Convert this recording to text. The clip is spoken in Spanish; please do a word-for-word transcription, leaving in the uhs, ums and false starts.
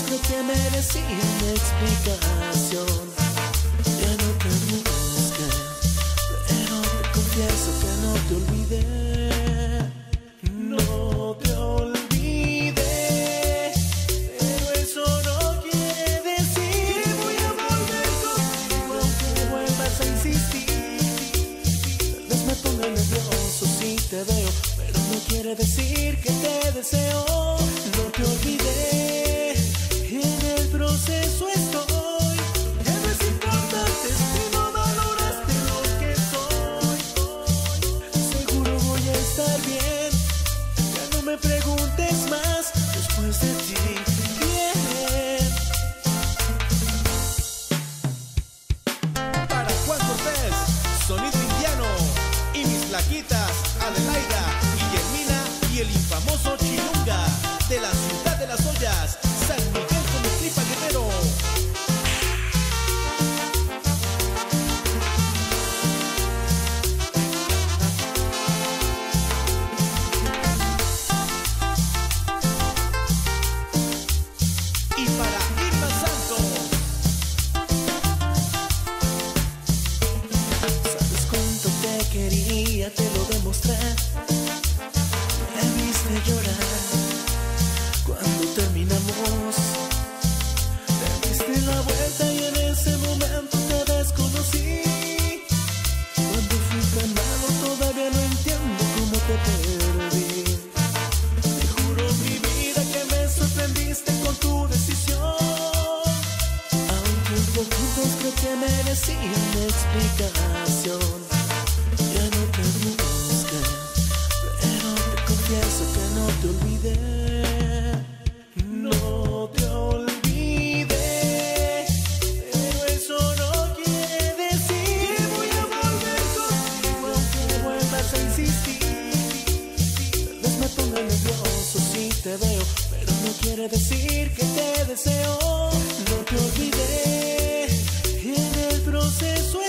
creo que merecía una explicación. Ya no te busqué, pero te confieso que no te olvidé. No te olvidé, pero eso no quiere decir que voy a volver contigo aunque vuelvas a insistir. Tal vez me ponga nervioso si te veo, pero no quiere decir que te deseo. No te olvidé, en el proceso estoy. Ya no es importante si no valoraste lo que soy. Seguro voy a estar bien, ya no me preguntes más después de ti. Bien. Para Juan Cortés, Sonido Indiano y mis flaquitas Adelaida, Guillermina y el infamoso Chilunga de la ciudad de las ollas, San Miguel Comitlipa, Guerrero. Y para Irma Santos. Sabes cuánto te quería, te lo demostré. Me viste llorar cuando terminamos. Te diste la vuelta y en ese momento te desconocí. Cuando fui tan malo todavía no entiendo cómo te perdí. Te juro mi vida que me sorprendiste con tu decisión. Aunque un poquito creo que merecía una explicación. Ya no te busqué, pero te confieso que no te olvidé. No te olvidé, pero eso no quiere decir que voy a volver contigo aunque vuelvas a insistir. Tal vez me ponga nervioso si te veo, pero no quiere decir que te deseo. No te olvidé, en el proceso